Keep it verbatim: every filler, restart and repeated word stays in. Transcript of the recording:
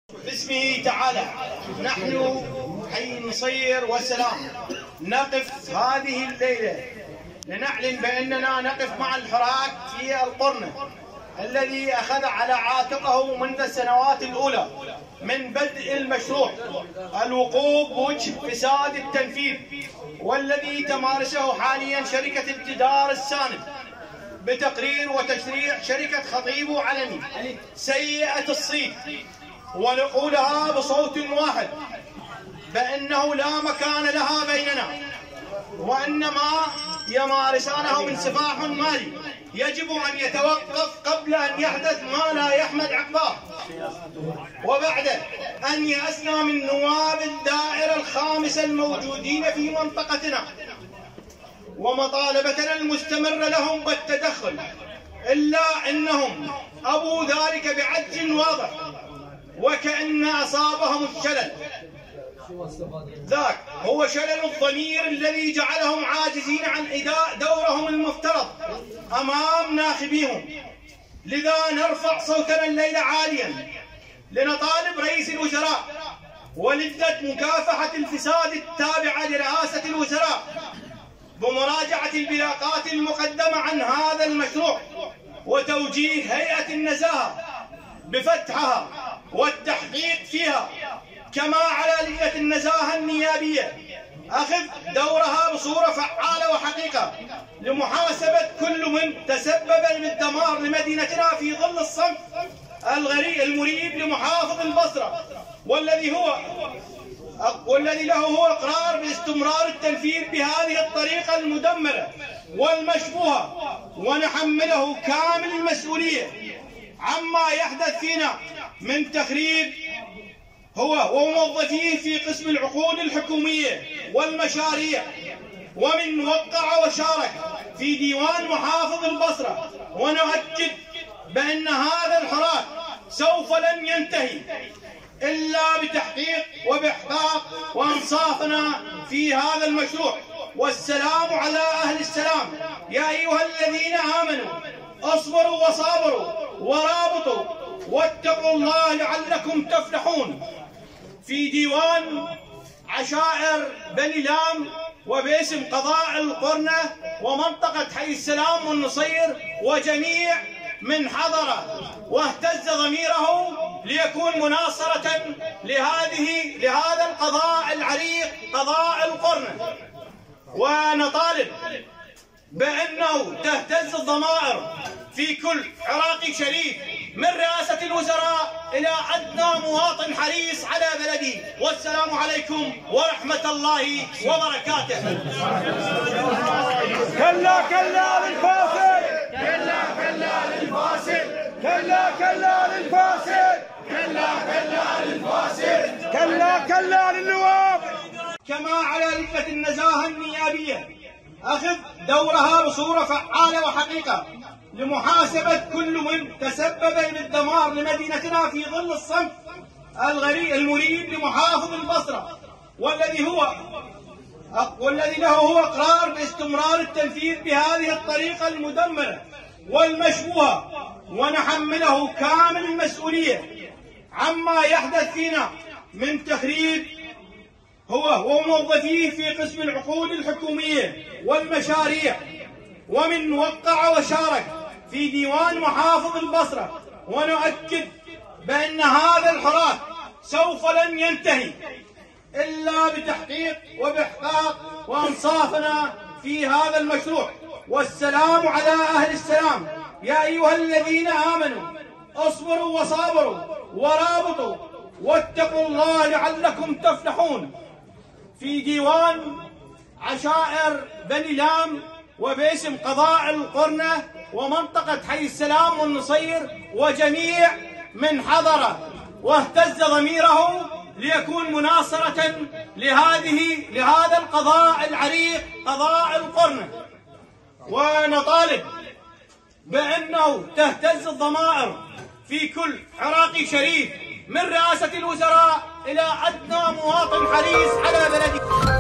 باسمه تعالى نحن حي النصير والسلام نقف هذه الليلة لنعلن بأننا نقف مع الحراك في القرن الذي أخذ على عاتقه منذ السنوات الأولى من بدء المشروع الوقوف بوجه فساد التنفيذ، والذي تمارسه حاليا شركة ابتدار الساند بتقرير وتشريع شركة خطيب وعلمي سيئة الصيت، ونقولها بصوت واحد بأنه لا مكان لها بيننا، وأنما يمارسانه من سفاح مالي يجب أن يتوقف قبل أن يحدث ما لا يحمد عقباه. وبعد أن يأسنا من نواب الدائرة الخامسة الموجودين في منطقتنا ومطالبتنا المستمرة لهم بالتدخل، إلا أنهم أبوا ذلك بعجز واضح وكأن أصابهم الشلل. ذاك هو شلل الضمير الذي جعلهم عاجزين عن أداء دورهم المفترض أمام ناخبيهم. لذا نرفع صوتنا الليلة عاليا لنطالب رئيس الوزراء ولجنة مكافحة الفساد التابعة لرئاسة الوزراء بمراجعة البلاغات المقدمة عن هذا المشروع، وتوجيه هيئة النزاهة بفتحها والتحقيق فيها، كما على لجنة النزاهة النيابية أخذ دورها بصورة فعالة وحقيقة لمحاسبة كل من تسبب بالدمار لمدينتنا في ظل الصمت الغريب المريب لمحافظ البصرة، والذي هو والذي له هو اقرار باستمرار التنفيذ بهذه الطريقة المدمرة والمشبوهة، ونحمله كامل المسؤولية عما يحدث فينا من تخريب هو وموظفيه في قسم العقود الحكومية والمشاريع، ومن وقع وشارك في ديوان محافظ البصرة. ونؤكد بأن هذا الحراك سوف لن ينتهي إلا بتحقيق وبإحقاق وإنصافنا في هذا المشروع. والسلام على أهل السلام يا أيها الذين آمنوا اصبروا وصابروا ورابطوا واتقوا الله لعلكم تفلحون. في ديوان عشائر بني لام وباسم قضاء القرنة ومنطقة حي السلام والنصير وجميع من حضر واهتز ضميره ليكون مناصرة لهذه لهذا القضاء العريق قضاء القرنة، ونطالب بأنه تهتز الضمائر في كل عراقي شريف من رئاسة الوزراء إلى أدنى مواطن حريص على بلده. والسلام عليكم ورحمة الله وبركاته. كلا كلا للفاصل، كلا كلا للفاصل، كلا كلا للفاصل، كلا كلا للفاصل، كلا كلا للنواب. كما على لجنة النزاهة النيابية أخذ دورها بصورة فعالة وحقيقة لمحاسبة كل من تسبب بالدمار لمدينتنا في ظل الصمت الغريب المريب لمحافظ البصرة، والذي هو والذي له هو اقرار باستمرار التنفيذ بهذه الطريقة المدمرة والمشبوهة، ونحمله كامل المسؤولية عما يحدث فينا من تخريب هو وموظفيه في قسم العقود الحكومية والمشاريع، ومن وقع وشارك في ديوان محافظ البصرة. ونؤكد بأن هذا الحراك سوف لن ينتهي إلا بتحقيق وبإحقاق وإنصافنا في هذا المشروع. والسلام على أهل السلام يا أيها الذين آمنوا اصبروا وصابروا ورابطوا واتقوا الله لعلكم تفلحون. في ديوان عشائر بني لام وباسم قضاء القرنة ومنطقة حي السلام والنصير وجميع من حضر واهتز ضميره ليكون مناصرة لهذه لهذا القضاء العريق قضاء القرنة، ونطالب بأنه تهتز الضمائر في كل عراقي شريف من رئاسة الوزراء إلى أدنى مواطن حريص على بلده.